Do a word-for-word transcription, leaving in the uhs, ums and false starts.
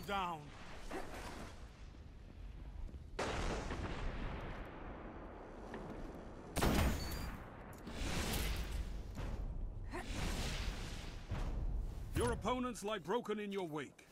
down. Your opponents lie broken in your wake.